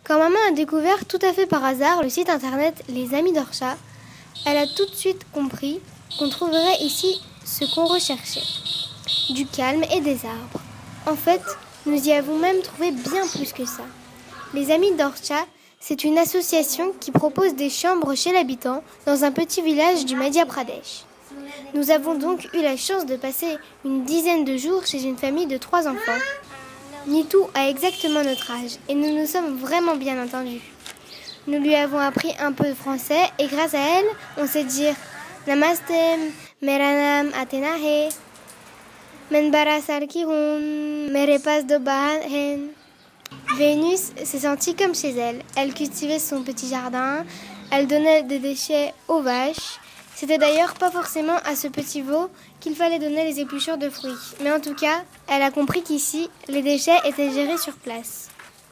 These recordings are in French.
Quand maman a découvert tout à fait par hasard le site internet Les Amis d'Orcha, elle a tout de suite compris qu'on trouverait ici ce qu'on recherchait, du calme et des arbres. En fait, nous y avons même trouvé bien plus que ça. Les Amis d'Orcha, c'est une association qui propose des chambres chez l'habitant dans un petit village du Madhya Pradesh. Nous avons donc eu la chance de passer une dizaine de jours chez une famille de 3 enfants. Nitu a exactement notre âge et nous nous sommes vraiment bien entendus. Nous lui avons appris un peu de français et grâce à elle, on sait dire Namaste, Meranam Atenahe, Menbara Sarkihun, Merepas Dobahen. Vénus s'est sentie comme chez elle. Elle cultivait son petit jardin, elle donnait des déchets aux vaches. C'était d'ailleurs pas forcément à ce petit veau qu'il fallait donner les épluchures de fruits. Mais en tout cas, elle a compris qu'ici, les déchets étaient gérés sur place.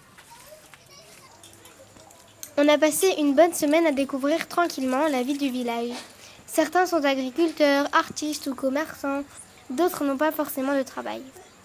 On a passé une bonne semaine à découvrir tranquillement la vie du village. Certains sont agriculteurs, artistes ou commerçants, d'autres n'ont pas forcément de travail.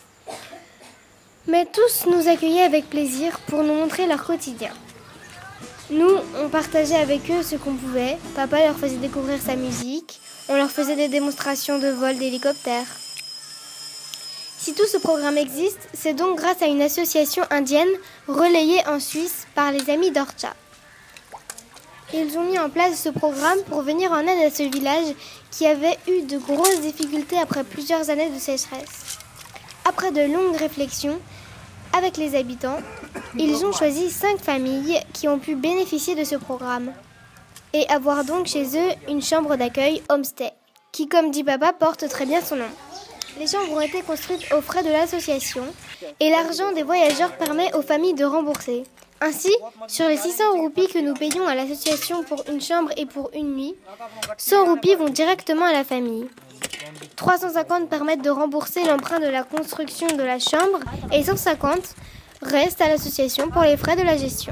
Mais tous nous accueillaient avec plaisir pour nous montrer leur quotidien. Nous, on partageait avec eux ce qu'on pouvait. Papa leur faisait découvrir sa musique. On leur faisait des démonstrations de vol d'hélicoptère. Si tout ce programme existe, c'est donc grâce à une association indienne relayée en Suisse par les Amis d'Orcha. Ils ont mis en place ce programme pour venir en aide à ce village qui avait eu de grosses difficultés après plusieurs années de sécheresse. Après de longues réflexions avec les habitants, ils ont choisi 5 familles qui ont pu bénéficier de ce programme et avoir donc chez eux une chambre d'accueil homestay, qui, comme dit papa, porte très bien son nom. Les chambres ont été construites aux frais de l'association et l'argent des voyageurs permet aux familles de rembourser. Ainsi, sur les 600 roupies que nous payons à l'association pour une chambre et pour une nuit, 100 roupies vont directement à la famille. 350 permettent de rembourser l'emprunt de la construction de la chambre et 150 restent à l'association pour les frais de la gestion.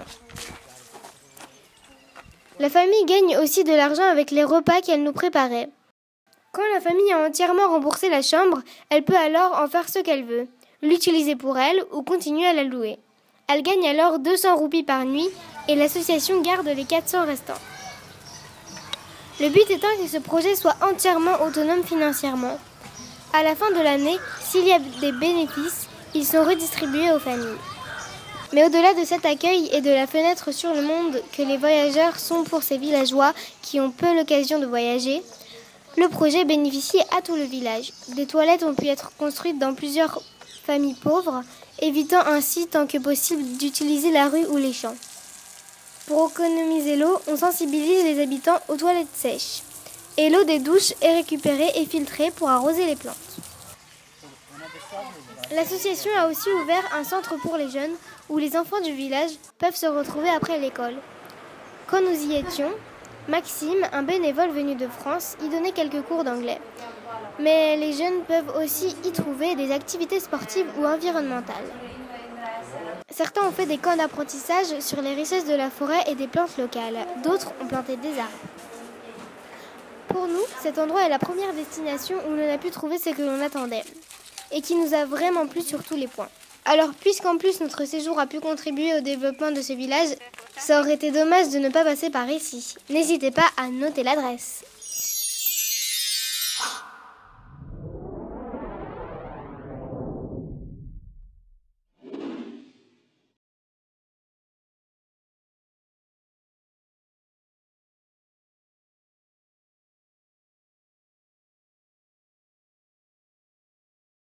La famille gagne aussi de l'argent avec les repas qu'elle nous préparait. Quand la famille a entièrement remboursé la chambre, elle peut alors en faire ce qu'elle veut, l'utiliser pour elle ou continuer à la louer. Elle gagne alors 200 roupies par nuit et l'association garde les 400 restants. Le but étant que ce projet soit entièrement autonome financièrement. À la fin de l'année, s'il y a des bénéfices, ils sont redistribués aux familles. Mais au-delà de cet accueil et de la fenêtre sur le monde que les voyageurs sont pour ces villageois qui ont peu l'occasion de voyager, le projet bénéficie à tout le village. Des toilettes ont pu être construites dans plusieurs familles pauvres, évitant ainsi tant que possible d'utiliser la rue ou les champs. Pour économiser l'eau, on sensibilise les habitants aux toilettes sèches. Et l'eau des douches est récupérée et filtrée pour arroser les plantes. L'association a aussi ouvert un centre pour les jeunes où les enfants du village peuvent se retrouver après l'école. Quand nous y étions, Maxime, un bénévole venu de France, y donnait quelques cours d'anglais. Mais les jeunes peuvent aussi y trouver des activités sportives ou environnementales. Certains ont fait des camps d'apprentissage sur les richesses de la forêt et des plantes locales. D'autres ont planté des arbres. Pour nous, cet endroit est la première destination où l'on a pu trouver ce que l'on attendait et qui nous a vraiment plu sur tous les points. Alors, puisqu'en plus notre séjour a pu contribuer au développement de ce village, ça aurait été dommage de ne pas passer par ici. N'hésitez pas à noter l'adresse.